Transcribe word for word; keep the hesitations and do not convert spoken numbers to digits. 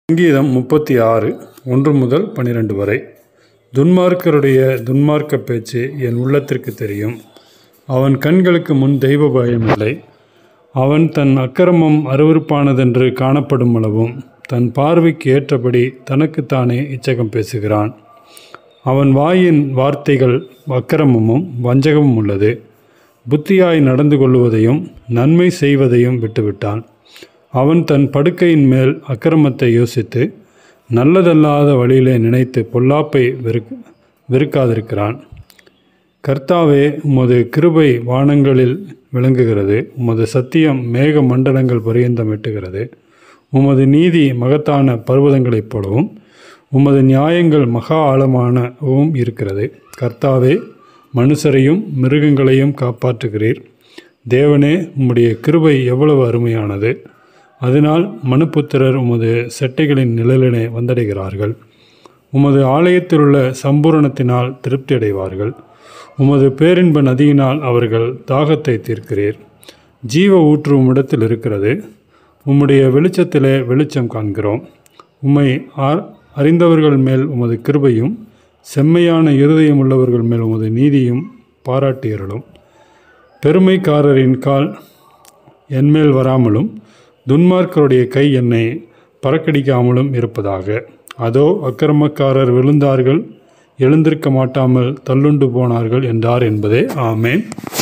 சங்கீதம் முப்பத்தி ஆறு ஒன்று முதல் பன்னிரண்டு வரை. துன்மார்க்கருடைய துன்மார்க்க பேச்சு என் உள்ளத்திற்கு தெரியும். அவன் கண்களுக்கு முன் தெய்வ பயமில்லை. அவன் தன் அக்கிரமம் அருவருப்பானதென்று காணப்படும் அளவும் தன் பார்வைக்கு ஏற்றபடி தனக்குத்தானே இச்சகம் பேசுகிறான். அவன் வாயின் வார்த்தைகள் அக்கிரமமும் வஞ்சகமும் உள்ளது. புத்தியாய் நடந்து கொள்வதையும் நன்மை செய்வதையும் விட்டுவிட்டான். அவன் தன் படுக்கையின் மேல் அக்கிரமத்தை யோசித்து நல்லதல்லாத வழியிலே நினைத்து பொல்லாப்பை வெறுக் வெறுக்காதிருக்கிறான். கர்த்தாவே, உமது கிருபை வானங்களில் விளங்குகிறது. உமது சத்தியம் மேக மண்டலங்கள் பரியந்தம் எட்டுகிறது. உமது நீதி மகத்தான பர்வதங்களைப் போலவும் உமது நியாயங்கள் மகா ஆழமானவும் இருக்கிறது. கர்த்தாவே, மனுஷரையும் மிருகங்களையும் காப்பாற்றுகிறீர். தேவனே, உம்முடைய கிருபை எவ்வளவு அருமையானது! அதனால் மனுப்புத்திரர் உமது செட்டைகளின் நிழலினை வந்தடைகிறார்கள். உமது ஆலயத்திலுள்ள சம்பூரணத்தினால் திருப்தி அடைவார்கள். உமது பேரின்ப நதியினால் அவர்கள் தாகத்தை தீர்க்கிறீர். ஜீவ ஊற்று உம்மிடத்தில் இருக்கிறது. உம்முடைய வெளிச்சத்திலே வெளிச்சம் காண்கிறோம். உம்மை அறிந்தவர்கள் மேல் உமது கிருபையும் செம்மையான இருதயம் உள்ளவர்கள் மேல் உமது நீதியும் பாராட்டியருளும். பெருமைக்காரரின் கால் என்மேல் வராமலும் துன்மார்க்கருடைய கை என்னை பறக்கடிக்காமலும் இருப்பதாக. அதோ, அக்கிரமக்காரர் விழுந்தார்கள், எழுந்திருக்க மாட்டாமல் தள்ளுண்டு போனார்கள் என்றார் என்பதே. ஆமேன்.